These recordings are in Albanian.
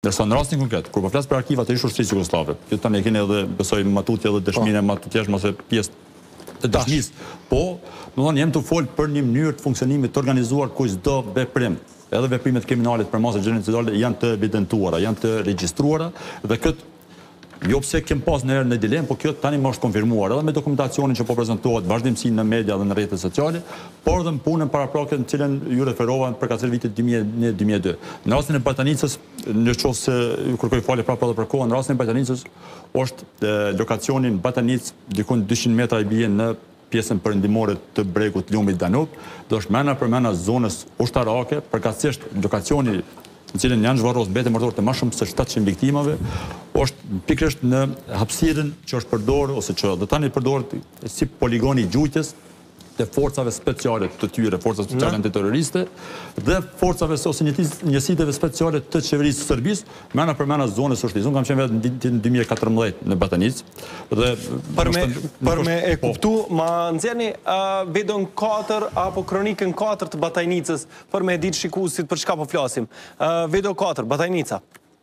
Ndërsa në rastin konkret, kur po flas për arkivat e Shoqërisë Jugoslave, ju tani keni edhe besoj matutje edhe dëshminë matutjesh ose pjesë të dëshmisë, po, domthonë jam të fol për një mënyrë të funksionimit të organizuar ku çdo veprim, edhe veprimet kriminale për masë gjenerale janë të evidentuara, janë të regjistruara dhe këtë jo pse kem pas në dilemë, po kjo tani më është konfirmuar edhe me dokumentacionin që po prezantohet vazhdimsi në media dhe në rrjetet sociale, por edhe në punën paraprake në cilën ju referova për katër vitet 2002. Në rastin e Bajtanicës, nëse ju kërkoj falje prapë për kohën, në rastin e Bajtanicës është lokacioni në Bajtanic diku 200 metra i bie në pjesën perëndimore të bregut Lumit Danub, do është mena për mena zonës ushtarake, përkatësisht lokacioni në cilën janë zhvarros mbetën mërtore të më shumë se 700 viktimave, është pikërisht në hapësirën që është përdorur ose që do tani përdoret si poligoni i gjujtjes të forcave speciale të tyre, forcat speciale antiterroriste dhe forcave ose njësiteve speciale të qeverisë së Serbisë, mena për mena zonës së Shtisë. Unë kam qenë vetë në 2014 në Batanicë dhe për me e kuptu, ma nxjerrni videon 4 apo kronikën 4 të Batajnicës për me ditë shikuesit për çka po flasim. Video 4, Batajnica.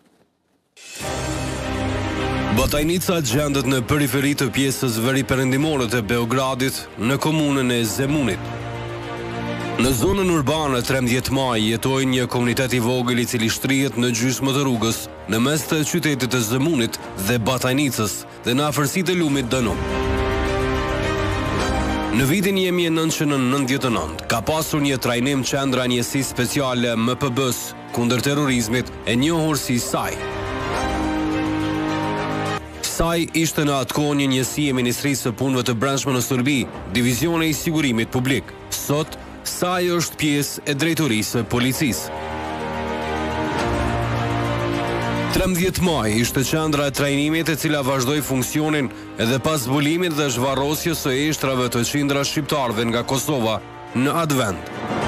Batajnica gjendet në periferi të pjesës veriperëndimore të Beogradit në komunën e Zemunit. Në zonën urbane 13 Maj jetojnë një komunitet i vogël i cili shtrihet në gjysmë të rrugës në mes të qytetit të Zemunit dhe Batajnicës dhe në afërsitë e lumit Danub. Në vitin 1999 ka pasur një trajnim qendra njësisë speciale MPB-s kundër terrorizmit e njohur si SAI. SAI ishte në atë kohë një njësi e Ministrisë së Punëve të Brendshme në Serbi, Divizioni i Sigurimit Publik. Sot, SAI është pjesë e drejtorisë së policisë. 13 Maj ishte qendra e trajnimit e cila vazhdoi funksionin edhe pas zbulimit dhe zhvarrosjes së eshtrave të qindra shqiptarëve nga Kosova në atë vend.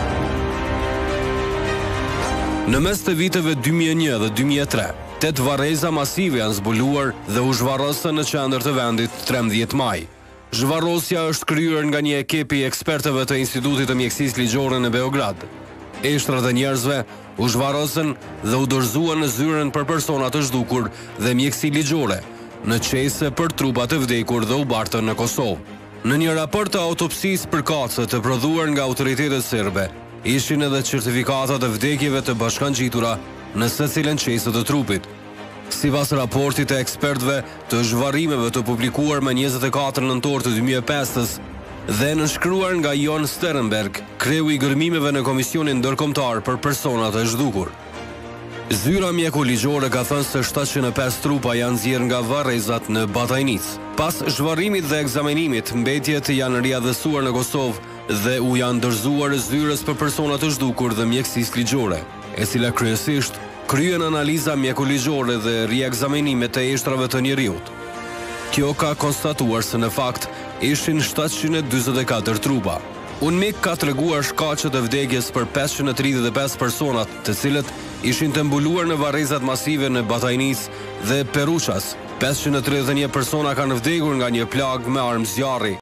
Në mes të viteve 2001 dhe 2003, 8 varreza masive janë zbuluar dhe u zhvarrosën në qendër të vendit 13 Maj. Zhvarrosja është kryer nga një ekip i ekspertëve të Institutit të Mjekësisë Ligjore në Beograd. Eshtrat e njerëzve u zhvarrosën dhe u dorëzuan në zyrën për persona të zhdukur dhe mjekësi ligjore, në qese për trupa të vdekur dhe u bartën në Kosovë. Në një raport të autopsisë përkatëse të prodhuar nga autoritetet serbe, ishin edhe certifikatat e vdekjeve të bashkangjitura në secilën qese të trupit. Sipas raportit të ekspertëve të zhvarrimeve të publikuar më 24 nëntor të 2005 dhe nënshkruar nga Jon Sternberg, kreu i gërmimeve në Komisionin Ndërkombëtar për Personat e Zhdukur. Zyra mjekoligjore ka thënë se 705 trupa janë nxjerrë nga varrezat në Batajnicë. Pas zhvarrimit dhe ekzaminimit, mbetjet janë riadhësuar në Kosovë dhe u janë dorëzuar zyrës për personat të zhdukur dhe mjekësisë ligjore, e cila kryesisht kryen analiza mjekoligjore dhe riekzaminimet të eshtrave të njeriut. Kjo ka konstatuar se në fakt ishin 744 trupa. Unë mik ka treguar shkaqet e vdekjes për 535 personat, të cilët ishin të mbuluar në varrezat masive në Batajnicë dhe Peruças. 531 persona kanë vdekur nga një plag me armë zjarri.